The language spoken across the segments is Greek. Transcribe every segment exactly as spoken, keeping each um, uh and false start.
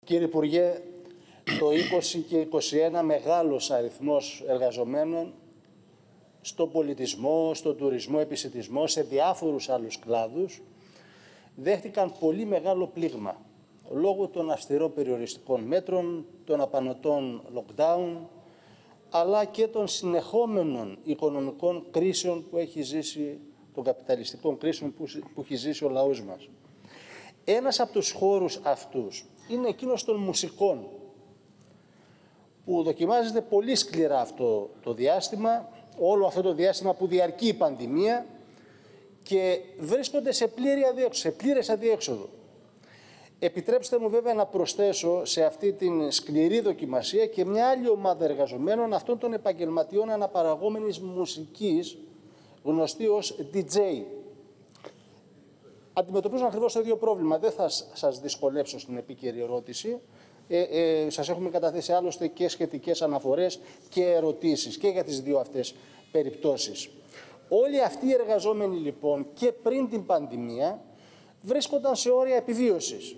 Κύριε Υπουργέ, το είκοσι και είκοσι ένα μεγάλος αριθμός εργαζομένων στον πολιτισμό, στον τουρισμό, επισιτισμό, σε διάφορους άλλους κλάδους, δέχτηκαν πολύ μεγάλο πλήγμα λόγω των αυστηρών περιοριστικών μέτρων, των απανωτών lockdown, αλλά και των συνεχόμενων οικονομικών κρίσεων που έχει ζήσει, των καπιταλιστικών κρίσεων που, που έχει ζήσει ο λαός μας. Ένας από τους χώρους αυτούς είναι εκείνος των μουσικών, που δοκιμάζεται πολύ σκληρά αυτό το διάστημα, όλο αυτό το διάστημα που διαρκεί η πανδημία, και βρίσκονται σε, πλήρη αδιέξοδο, σε πλήρες αδιέξοδο. Επιτρέψτε μου βέβαια να προσθέσω σε αυτή την σκληρή δοκιμασία και μια άλλη ομάδα εργαζομένων, αυτών των επαγγελματιών αναπαραγόμενης μουσικής, γνωστοί ως ντι τζέι. Αντιμετωπίζουν ακριβώς το ίδιο πρόβλημα. Δεν θα σας δυσκολέψω στην επίκαιρη ερώτηση. Ε, ε, σας έχουμε καταθέσει άλλωστε και σχετικές αναφορές και ερωτήσεις και για τις δύο αυτές περιπτώσεις. Όλοι αυτοί οι εργαζόμενοι λοιπόν και πριν την πανδημία βρίσκονταν σε όρια επιβίωσης.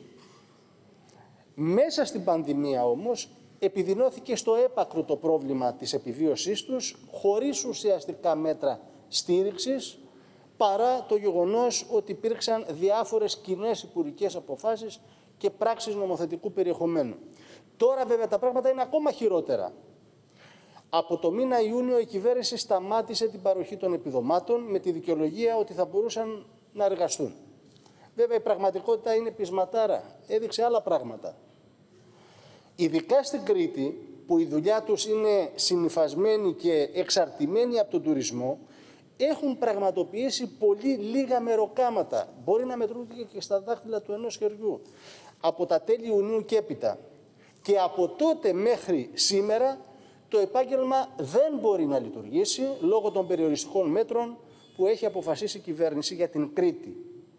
Μέσα στην πανδημία όμως επιδεινώθηκε στο έπακρο το πρόβλημα της επιβίωσής τους, χωρίς ουσιαστικά μέτρα στήριξης, παρά το γεγονός ότι υπήρξαν διάφορες κοινές υπουργικές αποφάσεις και πράξεις νομοθετικού περιεχομένου. Τώρα βέβαια τα πράγματα είναι ακόμα χειρότερα. Από το μήνα Ιούνιο η κυβέρνηση σταμάτησε την παροχή των επιδομάτων με τη δικαιολογία ότι θα μπορούσαν να εργαστούν. Βέβαια η πραγματικότητα είναι πεισματάρα, έδειξε άλλα πράγματα. Ειδικά στην Κρήτη, που η δουλειά τους είναι συνυφασμένη και εξαρτημένη από τον τουρισμό, έχουν πραγματοποιήσει πολύ λίγα μεροκάματα. Μπορεί να μετρούνται και στα δάχτυλα του ενός χεριού. Από τα τέλη Ιουνίου και έπειτα. Και από τότε μέχρι σήμερα το επάγγελμα δεν μπορεί να λειτουργήσει λόγω των περιοριστικών μέτρων που έχει αποφασίσει η κυβέρνηση για την Κρήτη.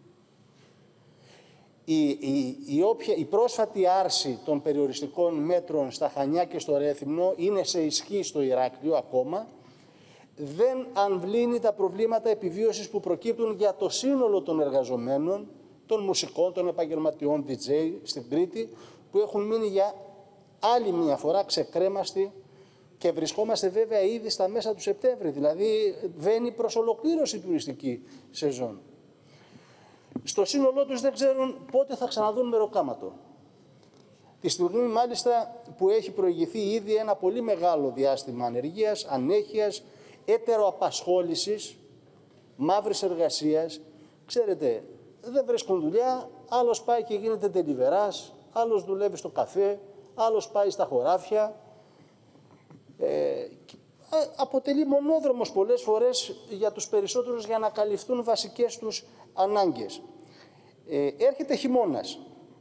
Η, η, η, όποια, η πρόσφατη άρση των περιοριστικών μέτρων στα Χανιά και στο Ρέθυμνο είναι σε ισχύ στο Ηράκλειο ακόμα, δεν αμβλύνει τα προβλήματα επιβίωσης που προκύπτουν για το σύνολο των εργαζομένων, των μουσικών, των επαγγελματιών ντι τζέι στην Κρήτη, που έχουν μείνει για άλλη μια φορά ξεκρέμαστοι και βρισκόμαστε βέβαια ήδη στα μέσα του Σεπτέμβρη, δηλαδή βαίνει προς ολοκλήρωση η τουριστική σεζόν. Στο σύνολό τους δεν ξέρουν πότε θα ξαναδούν μεροκάματο. Τη στιγμή μάλιστα που έχει προηγηθεί ήδη ένα πολύ μεγάλο διάστημα ανεργίας, ανέχειας, έτεροαπασχόλησης, μαύρης εργασίας. Ξέρετε, δεν βρίσκουν δουλειά, άλλος πάει και γίνεται τελιβεράς, άλλος δουλεύει στο καφέ, άλλος πάει στα χωράφια. Ε, αποτελεί μονόδρομος πολλές φορές για τους περισσότερους για να καλυφθούν βασικές τους ανάγκες. Ε, έρχεται χειμώνας.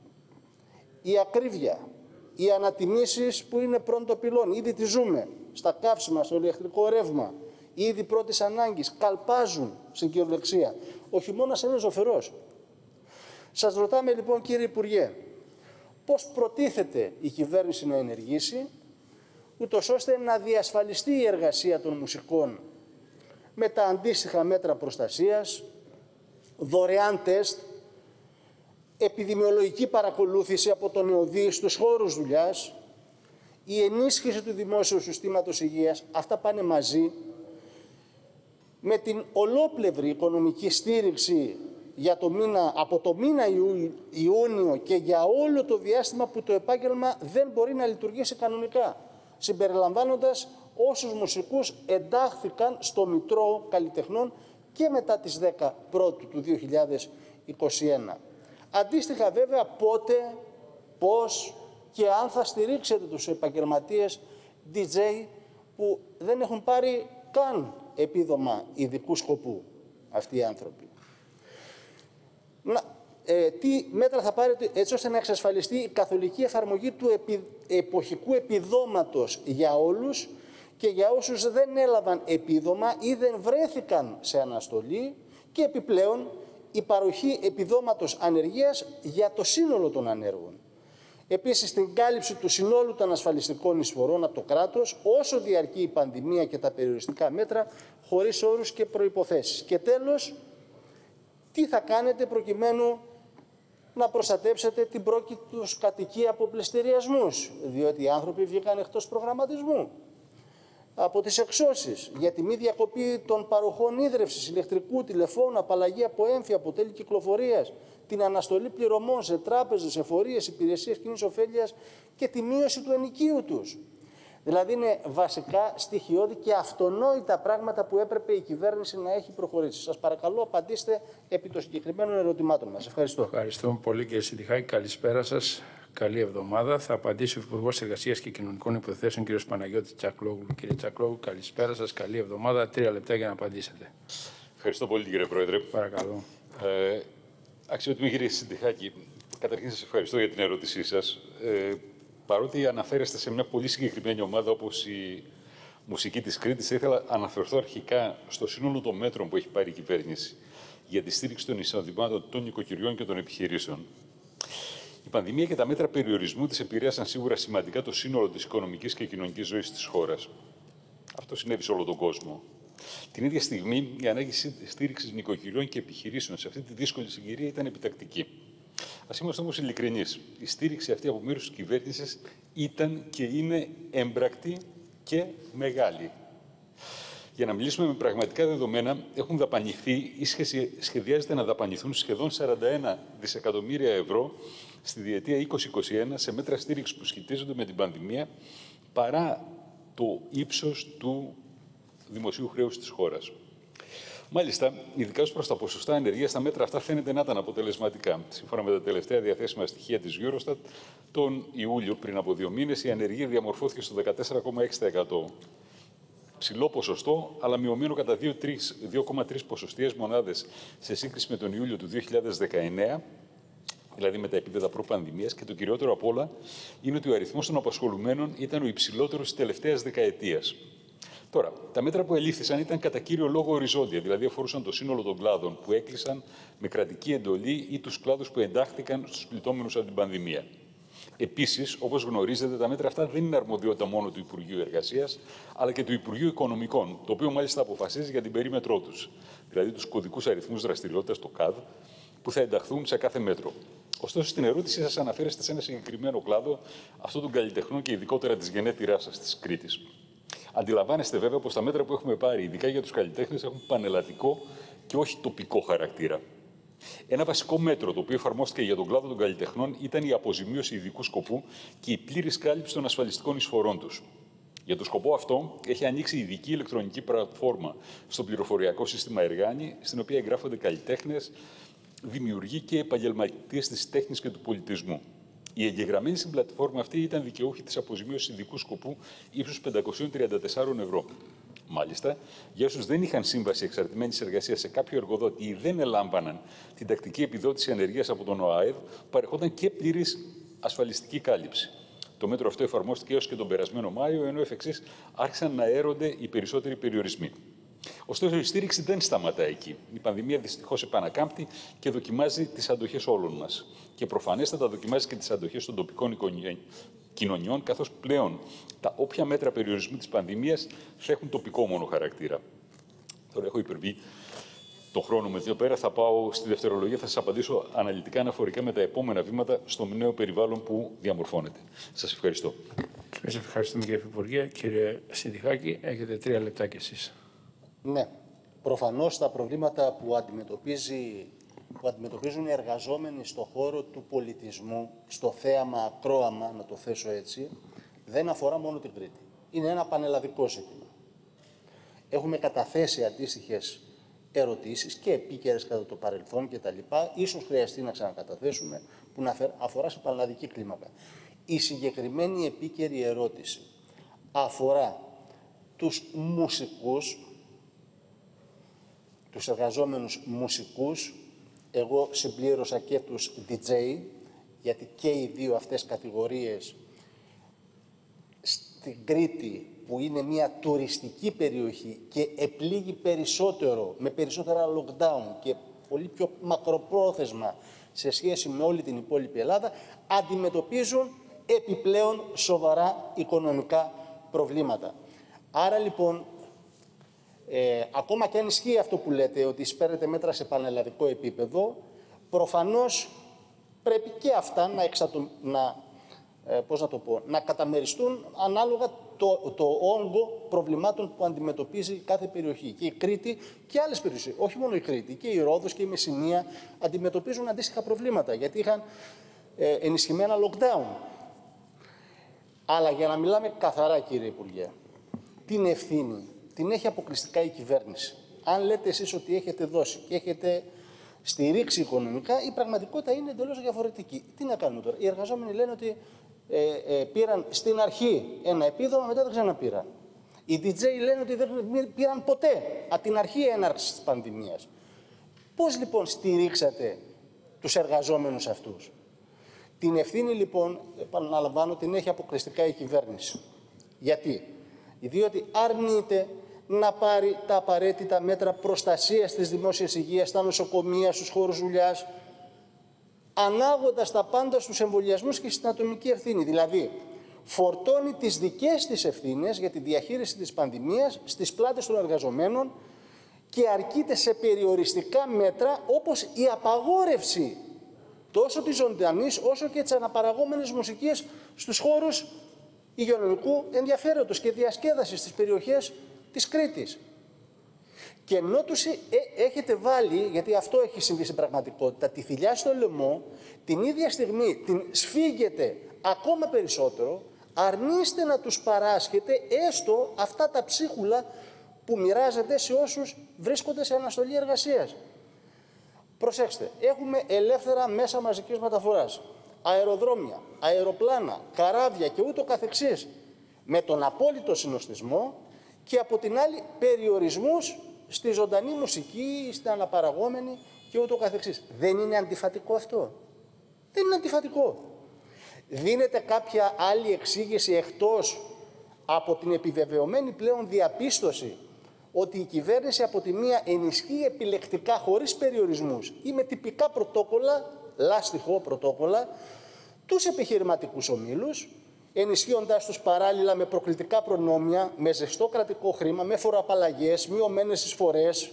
Η ακρίβεια, οι ανατιμήσεις που είναι πρώτο πυλόν, ήδη τη ζούμε, στα καύσιμα, στο ηλεκτρικό ρεύμα, ήδη πρώτης ανάγκης, καλπάζουν στην κυριολεξία. Ο χειμώνας είναι ζωφερός. Σας ρωτάμε λοιπόν κύριε Υπουργέ, πώς προτίθεται η κυβέρνηση να ενεργήσει, ούτως ώστε να διασφαλιστεί η εργασία των μουσικών με τα αντίστοιχα μέτρα προστασίας, δωρεάν τεστ, επιδημιολογική παρακολούθηση από τον ΕΟΔΗ στους χώρους δουλειάς, η ενίσχυση του δημόσιου συστήματος υγείας, αυτά πάνε μαζί, με την ολόπλευρη οικονομική στήριξη για το μήνα, από το μήνα Ιούνιο και για όλο το διάστημα που το επάγγελμα δεν μπορεί να λειτουργήσει κανονικά, συμπεριλαμβάνοντας όσους μουσικούς εντάχθηκαν στο Μητρό Καλλιτεχνών και μετά τις δέκα Πρώτου του δύο χιλιάδες είκοσι ένα. Αντίστοιχα βέβαια πότε, πώς και αν θα στηρίξετε τους επαγγελματίες ντι τζέι που δεν έχουν πάρει καν επίδομα ειδικού σκοπού αυτοί οι άνθρωποι. Να, ε, τι μέτρα θα πάρετε έτσι ώστε να εξασφαλιστεί η καθολική εφαρμογή του επι, εποχικού επιδόματος για όλους και για όσους δεν έλαβαν επίδομα ή δεν βρέθηκαν σε αναστολή, και επιπλέον η παροχή επιδόματος ανεργίας για το σύνολο των ανέργων. Επίσης, την κάλυψη του συνόλου των ασφαλιστικών εισφορών από το κράτος, όσο διαρκεί η πανδημία και τα περιοριστικά μέτρα, χωρίς όρους και προϋποθέσεις. Και τέλος, τι θα κάνετε προκειμένου να προστατέψετε την πρόκειτους κατοικία από πληστηριασμούς, διότι οι άνθρωποι βγήκαν εκτός προγραμματισμού. Από τις εξώσεις, για τη μη διακοπή των παροχών ίδρευσης, ηλεκτρικού, τηλεφώνου, απαλλαγή από έμφυα, από τέλη κυκλοφορίας, την αναστολή πληρωμών σε τράπεζες, εφορίες, υπηρεσίες κοινής ωφέλειας και τη μείωση του ενοικίου τους. Δηλαδή είναι βασικά στοιχειώδη και αυτονόητα πράγματα που έπρεπε η κυβέρνηση να έχει προχωρήσει. Σας παρακαλώ, απαντήστε επί των συγκεκριμένων ερωτημάτων μας. Ευχαριστώ. Ευχαριστούμε πολύ, κύριε Συντιχάκη. Καλησπέρα σας. Καλή εβδομάδα. Θα απαντήσει ο Υπουργός Εργασίας και Κοινωνικών Υποθέσεων, κύριος Παναγιώτης Τσακλόγλου. Κύριε Τσακλόγλου, καλησπέρα σας. Καλή εβδομάδα. Τρία λεπτά για να απαντήσετε. Ευχαριστώ πολύ, κύριε Πρόεδρε. Παρακαλώ. Ε, αξιότιμη κύριε Συντιχάκη, καταρχήν σας ευχαριστώ για την ερώτησή σας. Ε, παρότι αναφέρεστε σε μια πολύ συγκεκριμένη ομάδα όπως η μουσική της Κρήτης, θα ήθελα να αναφερθώ αρχικά στο σύνολο των μέτρων που έχει πάρει η κυβέρνηση για τη στήριξη των εισοδημάτων των νοικοκυριών και των επιχειρήσεων. Η πανδημία και τα μέτρα περιορισμού της επηρέασαν σίγουρα σημαντικά το σύνολο της οικονομικής και κοινωνικής ζωής της χώρας. Αυτό συνέβη σε όλο τον κόσμο. Την ίδια στιγμή, η ανάγκη στήριξης νοικοκυριών και επιχειρήσεων σε αυτή τη δύσκολη συγκυρία ήταν επιτακτική. Ας είμαστε όμως ειλικρινείς. Η στήριξη αυτή από μέρους της κυβέρνησης ήταν και είναι έμπρακτη και μεγάλη. Για να μιλήσουμε με πραγματικά δεδομένα, έχουν δαπανηθεί ή σχεδιάζεται να δαπανηθούν σχεδόν σαράντα ένα δισεκατομμύρια ευρώ στη διετία είκοσι είκοσι ένα σε μέτρα στήριξης που σχετίζονται με την πανδημία, παρά το ύψος του δημοσίου χρέους της χώρας. Μάλιστα, ειδικά ως προς τα ποσοστά ανεργίας, τα μέτρα αυτά φαίνεται να ήταν αποτελεσματικά. Σύμφωνα με τα τελευταία διαθέσιμα στοιχεία της Eurostat, τον Ιούλιο, πριν από δύο μήνες, η ανεργία διαμορφώθηκε στο δεκατέσσερα κόμμα έξι τοις εκατό. Ψηλό ποσοστό, αλλά μειωμένο κατά δύο κόμμα τρεις ποσοστιαίες μονάδες σε σύγκριση με τον Ιούλιο του δύο χιλιάδες δεκαεννέα, δηλαδή με τα επίπεδα προ-πανδημίας, και το κυριότερο απ' όλα είναι ότι ο αριθμός των απασχολουμένων ήταν ο υψηλότερος της τελευταίας δεκαετίας. Τώρα, τα μέτρα που ελήφθησαν ήταν κατά κύριο λόγο οριζόντια, δηλαδή αφορούσαν το σύνολο των κλάδων που έκλεισαν με κρατική εντολή ή τους κλάδους που εντάχθηκαν στους πληττόμενους από την πανδημία. Επίσης, όπως γνωρίζετε, τα μέτρα αυτά δεν είναι αρμοδιότητα μόνο του Υπουργείου Εργασίας, αλλά και του Υπουργείου Οικονομικών, το οποίο μάλιστα αποφασίζει για την περίμετρό τους, δηλαδή τους κωδικούς αριθμούς δραστηριότητας, το ΚΑΔ, που θα ενταχθούν σε κάθε μέτρο. Ωστόσο, στην ερώτησή σας αναφέρεστε σε ένα συγκεκριμένο κλάδο, αυτό των καλλιτεχνών και ειδικότερα της γενέτειράς σας, της Κρήτης. Αντιλαμβάνεστε βέβαια πως τα μέτρα που έχουμε πάρει, ειδικά για τους καλλιτέχνες, έχουν πανελλαδικό και όχι τοπικό χαρακτήρα. Ένα βασικό μέτρο το οποίο εφαρμόστηκε για τον κλάδο των καλλιτεχνών ήταν η αποζημίωση ειδικού σκοπού και η πλήρης κάλυψη των ασφαλιστικών εισφορών τους. Για τον σκοπό αυτό, έχει ανοίξει ειδική ηλεκτρονική πλατφόρμα στο πληροφοριακό σύστημα Εργάνη, στην οποία εγγράφονται καλλιτέχνες, δημιουργοί και επαγγελματίες της τέχνης και του πολιτισμού. Οι εγγεγραμμένοι στην πλατφόρμα αυτή ήταν δικαιούχοι της αποζημίωσης ειδικού σκοπού ύψους πεντακόσια τριάντα τέσσερα ευρώ. Μάλιστα, για όσους δεν είχαν σύμβαση εξαρτημένης εργασίας σε κάποιο εργοδότη ή δεν ελάμβαναν την τακτική επιδότηση ανεργίας από τον ΟΑΕΔ, παρεχόταν και πλήρης ασφαλιστική κάλυψη. Το μέτρο αυτό εφαρμόστηκε έως και τον περασμένο Μάιο, ενώ εφ' εξής άρχισαν να αέρονται οι περισσότεροι περιορισμοί. Ωστόσο, η στήριξη δεν σταματά εκεί. Η πανδημία δυστυχώς επανακάμπτει και δοκιμάζει τις αντοχές όλων μας. Και προφανέστατα δοκιμάζει και τις αντοχές των τοπικών κοινωνιών, καθώς πλέον τα όποια μέτρα περιορισμού της πανδημίας θα έχουν τοπικό μόνο χαρακτήρα. Τώρα έχω υπερβεί το χρόνο με δύο πέρα. Θα πάω στη δευτερολογία, θα σας απαντήσω αναλυτικά αναφορικά με τα επόμενα βήματα στο νέο περιβάλλον που διαμορφώνεται. Σας ευχαριστώ. Σας ευχαριστούμε, κύριε Υπουργέ. Κύριε Συντιχάκη, έχετε τρία λεπτά κι εσείς. Ναι. Προφανώς τα προβλήματα που, αντιμετωπίζει, που αντιμετωπίζουν οι εργαζόμενοι στον χώρο του πολιτισμού, στο θέαμα ακρόαμα, να το θέσω έτσι, δεν αφορά μόνο την Κρήτη. Είναι ένα πανελλαδικό ζήτημα. Έχουμε καταθέσει αντίστοιχες ερωτήσεις και επίκαιρες κατά το παρελθόν κτλ. Ίσως χρειαστεί να ξανακαταθέσουμε, που να αφορά σε πανελλαδική κλίμακα. Η συγκεκριμένη επίκαιρη ερώτηση αφορά τους μουσικούς, τους εργαζόμενους μουσικούς, εγώ συμπλήρωσα και τους ντι τζέι, γιατί και οι δύο αυτές κατηγορίες στην Κρήτη, που είναι μια τουριστική περιοχή και επλήγει περισσότερο, με περισσότερα lockdown και πολύ πιο μακροπρόθεσμα σε σχέση με όλη την υπόλοιπη Ελλάδα, αντιμετωπίζουν επιπλέον σοβαρά οικονομικά προβλήματα. Άρα λοιπόν, Ε, ακόμα και αν ισχύει αυτό που λέτε, ότι σπέρετε μέτρα σε πανελλαδικό επίπεδο, προφανώς πρέπει και αυτά να, εξατο... να, ε, πώς να, το πω, να καταμεριστούν ανάλογα το, το όγκο προβλημάτων που αντιμετωπίζει κάθε περιοχή. Και η Κρήτη και άλλες περιοχές, όχι μόνο η Κρήτη, και η Ρόδος και η Μεσσηνία αντιμετωπίζουν αντίστοιχα προβλήματα, γιατί είχαν ε, ενισχυμένα lockdown. Αλλά για να μιλάμε καθαρά, κύριε Υπουργέ, την ευθύνη την έχει αποκλειστικά η κυβέρνηση. Αν λέτε εσείς ότι έχετε δώσει και έχετε στηρίξει οικονομικά, η πραγματικότητα είναι εντελώς διαφορετική. Τι να κάνουμε τώρα? Οι εργαζόμενοι λένε ότι ε, ε, πήραν στην αρχή ένα επίδομα, μετά δεν ξαναπήραν. Οι ντι τζέι λένε ότι δεν πήραν ποτέ από την αρχή έναρξης της πανδημίας. Πώς λοιπόν στηρίξατε τους εργαζόμενους αυτούς? Την ευθύνη λοιπόν, επαναλαμβάνω, την έχει αποκλειστικά η κυβέρνηση. Γιατί? Διότι αρνείται να πάρει τα απαραίτητα μέτρα προστασίας της δημόσιας υγείας στα νοσοκομεία, στους χώρους δουλειάς, ανάγοντας τα πάντα στους εμβολιασμούς και στην ατομική ευθύνη. Δηλαδή, φορτώνει τις δικές της ευθύνες για τη διαχείριση της πανδημίας στις πλάτες των εργαζομένων και αρκείται σε περιοριστικά μέτρα όπως η απαγόρευση τόσο της ζωντανής όσο και της αναπαραγόμενης μουσικής στους χώρους υγειονομικού ενδιαφέροντος και διασκέδασης στις περιοχές της Κρήτης. Και ενώ τους ε, έχετε βάλει, γιατί αυτό έχει συμβεί στην πραγματικότητα, τη θηλιά στο λαιμό, την ίδια στιγμή την σφίγγετε ακόμα περισσότερο, αρνείστε να τους παράσχετε έστω αυτά τα ψίχουλα που μοιράζετε σε όσους βρίσκονται σε αναστολή εργασίας. Προσέξτε, έχουμε ελεύθερα μέσα μαζικής μεταφοράς, αεροδρόμια, αεροπλάνα, καράβια και ούτω καθεξής, με τον απόλυτο συνοστισμό, και από την άλλη περιορισμούς στη ζωντανή μουσική, στην αναπαραγόμενη και ούτω καθεξής. Δεν είναι αντιφατικό αυτό? Δεν είναι αντιφατικό. Δίνεται κάποια άλλη εξήγηση εκτός από την επιβεβαιωμένη πλέον διαπίστωση ότι η κυβέρνηση από τη μία ενισχύει επιλεκτικά χωρίς περιορισμούς ή με τυπικά πρωτόκολλα, λάστιχο πρωτόκολλα, τους επιχειρηματικούς ομίλους, ενισχύοντάς τους παράλληλα με προκλητικά προνόμια, με ζεστό κρατικό χρήμα, με φοροαπαλλαγές, μειωμένες εισφορές,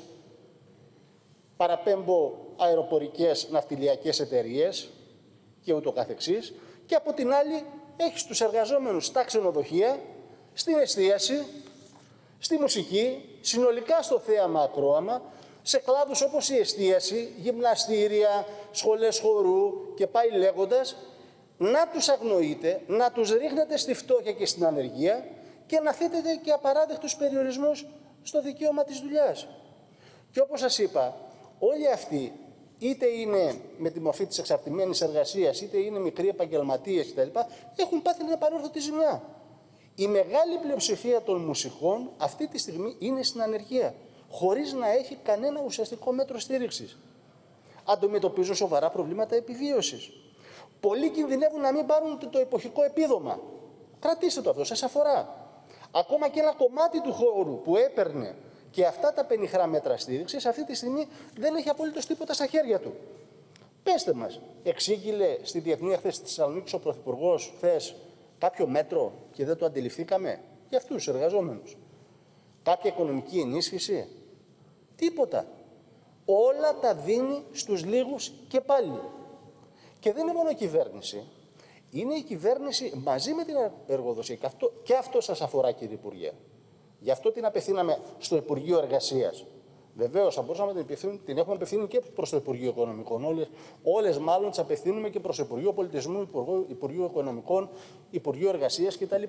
παραπέμπω αεροπορικές ναυτιλιακές εταιρείες και ούτω καθεξής, και από την άλλη έχεις τους εργαζόμενους στα ξενοδοχεία, στην εστίαση, στη μουσική, συνολικά στο θέαμα ακρόαμα, σε κλάδους όπως η εστίαση, γυμναστήρια, σχολές χορού και πάει λέγοντας, να τους αγνοείτε, να τους ρίχνετε στη φτώχεια και στην ανεργία και να θέτετε και απαράδεκτους περιορισμούς στο δικαίωμα της δουλειάς. Και όπως σας είπα, όλοι αυτοί, είτε είναι με τη μορφή της εξαρτημένης εργασίας, είτε είναι μικροί επαγγελματίες κτλ., έχουν πάθει μια πανόρθωτη ζημιά. Η μεγάλη πλειοψηφία των μουσικών αυτή τη στιγμή είναι στην ανεργία, χωρίς να έχει κανένα ουσιαστικό μέτρο στήριξης. Αντιμετωπίζουν σοβαρά προβλήματα επιβίωσης. Πολλοί κινδυνεύουν να μην πάρουν το εποχικό επίδομα. Κρατήστε το αυτό, σας αφορά. Ακόμα και ένα κομμάτι του χώρου που έπαιρνε και αυτά τα πενιχρά μέτρα στήριξης, αυτή τη στιγμή δεν έχει απολύτως τίποτα στα χέρια του. Πέστε μας, εξήγηλε στη Διεθνή Έκθεση της Θεσσαλονίκης ο Πρωθυπουργός χθες κάποιο μέτρο και δεν το αντιληφθήκαμε για αυτούς τους εργαζόμενους? Κάποια οικονομική ενίσχυση? Τίποτα. Όλα τα δίνει στους λίγους και πάλι. Και δεν είναι μόνο η κυβέρνηση. Είναι η κυβέρνηση μαζί με την εργοδοσία. Και αυτό, και αυτό σας αφορά, κύριε Υπουργέ. Γι' αυτό την απευθύναμε στο Υπουργείο Εργασίας. Βεβαίως, θα μπορούσαμε να την, την έχουμε απευθύνει και προς το Υπουργείο Οικονομικών. Όλες, όλες μάλλον τις απευθύνουμε και προς το Υπουργείο Πολιτισμού, Υπουργείο, Υπουργείο Οικονομικών, Υπουργείο Εργασίας κτλ.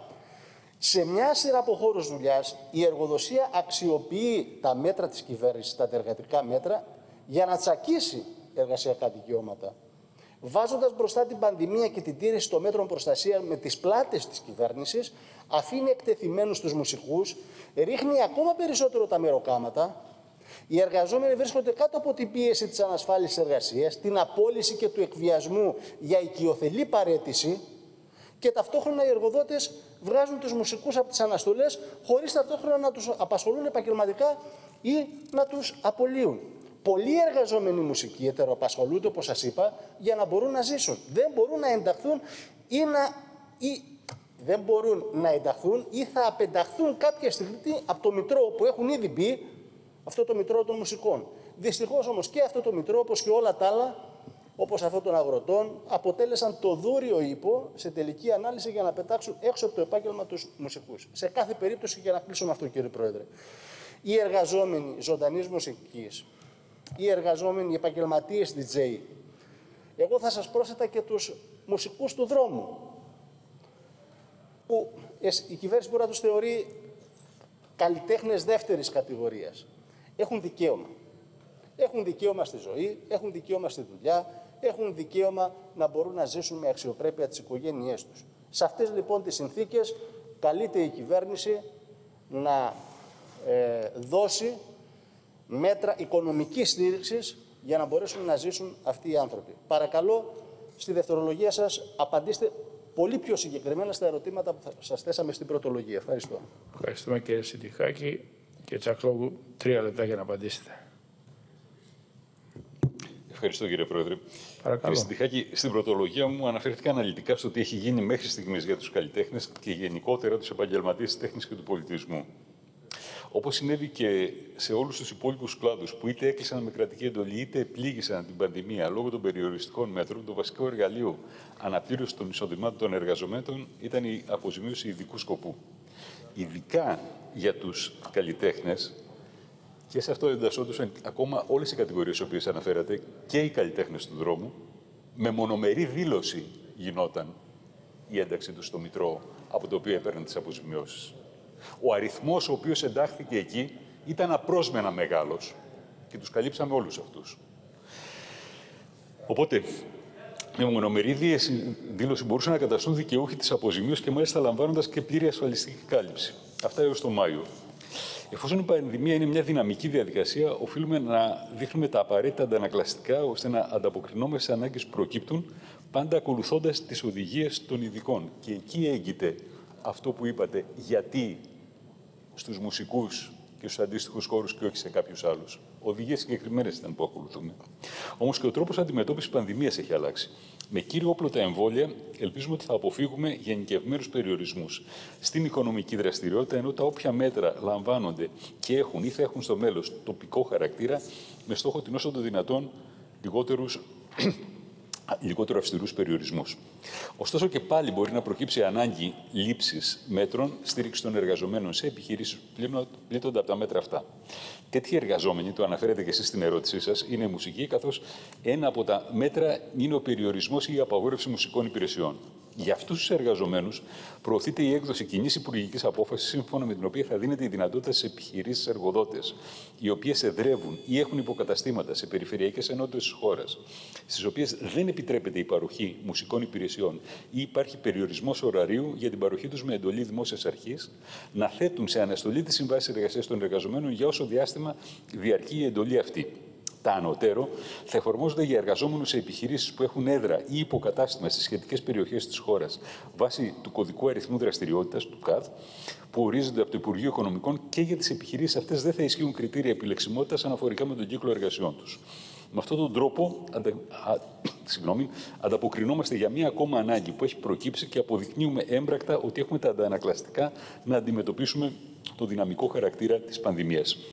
Σε μια σειρά από χώρους δουλειάς, η εργοδοσία αξιοποιεί τα μέτρα της κυβέρνησης, τα εργατικά μέτρα, για να τσακίσει εργασιακά δικαιώματα. Βάζοντας μπροστά την πανδημία και την τήρηση των μέτρων προστασίας με τις πλάτες της κυβέρνησης, αφήνει εκτεθειμένους τους μουσικούς, ρίχνει ακόμα περισσότερο τα μεροκάματα. Οι εργαζόμενοι βρίσκονται κάτω από την πίεση της ανασφάλισης εργασίας, την απόλυση και του εκβιασμού για οικειοθελή παραίτηση, και ταυτόχρονα οι εργοδότες βγάζουν τους μουσικούς από τις αναστολές χωρίς ταυτόχρονα να τους απασχολούν επαγγελματικά ή να τους απολύουν. Πολλοί εργαζόμενοι μουσικοί ετεροαπασχολούνται, όπως σας είπα, για να μπορούν να ζήσουν. Δεν μπορούν να ενταχθούν ή να, ή, δεν μπορούν να ενταχθούν ή θα απενταχθούν κάποια στιγμή από το μητρό που έχουν ήδη μπει, αυτό το μητρό των μουσικών. Δυστυχώς όμως και αυτό το μητρό, όπως και όλα τα άλλα, όπως αυτό των αγροτών, αποτέλεσαν το δούριο ύπο σε τελική ανάλυση για να πετάξουν έξω από το επάγγελμα τους μουσικούς. Σε κάθε περίπτωση, για να κλείσω με αυτό, κύριε Πρόεδρε, οι εργαζόμενοι ζωντανής μουσικής, οι εργαζόμενοι επαγγελματίες ντι τζέι, εγώ θα σας πρόσθετα και τους μουσικούς του δρόμου, που η κυβέρνηση μπορεί να τους θεωρεί καλλιτέχνες δεύτερης κατηγορίας. Έχουν δικαίωμα. Έχουν δικαίωμα στη ζωή, έχουν δικαίωμα στη δουλειά, έχουν δικαίωμα να μπορούν να ζήσουν με αξιοπρέπεια τις οικογένειές τους. Σε αυτές λοιπόν τις συνθήκες καλείται η κυβέρνηση να ε, δώσει μέτρα οικονομικής στήριξης για να μπορέσουν να ζήσουν αυτοί οι άνθρωποι. Παρακαλώ, στη δευτερολογία σας απαντήστε πολύ πιο συγκεκριμένα στα ερωτήματα που θα σας θέσαμε στην πρωτολογία. Ευχαριστώ. Ευχαριστούμε, κύριε Συντιχάκη. Κύριε Τσακλόγλου, τρία λεπτά για να απαντήσετε. Ευχαριστώ, κύριε Πρόεδρε. Παρακαλώ. Κύριε Συντιχάκη, στην πρωτολογία μου αναφέρθηκα αναλυτικά στο τι έχει γίνει μέχρι στιγμής για τους καλλιτέχνες και γενικότερα τους επαγγελματίες της τέχνης και του πολιτισμού. Όπως συνέβη και σε όλους τους υπόλοιπους κλάδους που είτε έκλεισαν με κρατική εντολή είτε επλήγησαν την πανδημία λόγω των περιοριστικών μέτρων, το βασικό εργαλείο αναπλήρωση των εισοδημάτων των εργαζομένων ήταν η αποζημίωση ειδικού σκοπού. Ειδικά για τους καλλιτέχνες, και σε αυτό εντασσόντουσαν ακόμα όλες οι κατηγορίες στις οποίες αναφέρατε, και οι καλλιτέχνες του δρόμου, με μονομερή δήλωση γινόταν η ένταξή τους στο Μητρό, από το οποίο έπαιρναν τις αποζημιώσεις. Ο αριθμός ο οποίος εντάχθηκε εκεί ήταν απρόσμενα μεγάλος και τους καλύψαμε όλους αυτούς. Οπότε, με μονομερή δήλωση μπορούσαν να καταστούν δικαιούχοι της αποζημίωσης και μάλιστα λαμβάνοντας και πλήρη ασφαλιστική κάλυψη. Αυτά έως τον Μάιο. Εφόσον η πανδημία είναι μια δυναμική διαδικασία, οφείλουμε να δείχνουμε τα απαραίτητα αντανακλαστικά ώστε να ανταποκρινόμαστε στις ανάγκες που προκύπτουν, πάντα ακολουθώντας τις οδηγίες των ειδικών. Και εκεί έγκυται αυτό που είπατε, γιατί στους μουσικούς και στους αντίστοιχους χώρους και όχι σε κάποιους άλλους. Οδηγίες συγκεκριμένες ήταν που ακολουθούμε. Όμως και ο τρόπος αντιμετώπισης πανδημίας έχει αλλάξει. Με κύριο όπλο τα εμβόλια, ελπίζουμε ότι θα αποφύγουμε γενικευμένους περιορισμούς στην οικονομική δραστηριότητα, ενώ τα όποια μέτρα λαμβάνονται και έχουν ή θα έχουν στο μέλλον τοπικό χαρακτήρα, με στόχο την όσο το δυνατόν λιγότερους λιγότερο αυστηρούς περιορισμούς. Ωστόσο και πάλι μπορεί να προκύψει ανάγκη λήψης μέτρων στήριξη των εργαζομένων σε επιχειρήσεις που πλήττονται από τα μέτρα αυτά. Τέτοιοι εργαζόμενοι, το αναφέρετε και εσείς στην ερώτησή σας, είναι μουσική, καθώς ένα από τα μέτρα είναι ο περιορισμός ή η απαγόρευση μουσικών υπηρεσιών. Για αυτούς τους εργαζομένους προωθείται η έκδοση κοινής υπουργικής απόφασης, σύμφωνα με την οποία θα δίνεται η δυνατότητα σε επιχειρήσεις εργοδότες, οι οποίες εδρεύουν ή έχουν υποκαταστήματα σε περιφερειακές ενότητες της χώρας, στις οποίες δεν επιτρέπεται η παροχή μουσικών υπηρεσιών ή υπάρχει περιορισμός ωραρίου για την παροχή τους με εντολή δημόσιας αρχής, να θέτουν σε αναστολή τις συμβάσεις εργασίας των εργαζομένων για όσο διάστημα διαρκεί η εντολή αυτή. Τα ανωτέρω θα εφαρμόζονται για εργαζόμενους σε επιχειρήσεις που έχουν έδρα ή υποκατάστημα στις σχετικές περιοχές της χώρας βάσει του κωδικού αριθμού δραστηριότητας του ΚΑΔ, που ορίζονται από το Υπουργείο Οικονομικών, και για τις επιχειρήσεις αυτές δεν θα ισχύουν κριτήρια επιλεξιμότητας αναφορικά με τον κύκλο εργασιών τους. Με αυτόν τον τρόπο αντα... Α... Συγγνώμη, ανταποκρινόμαστε για μία ακόμα ανάγκη που έχει προκύψει και αποδεικνύουμε έμπρακτα ότι έχουμε τα αντανακλαστικά να αντιμετωπίσουμε το δυναμικό χαρακτήρα της πανδημίας.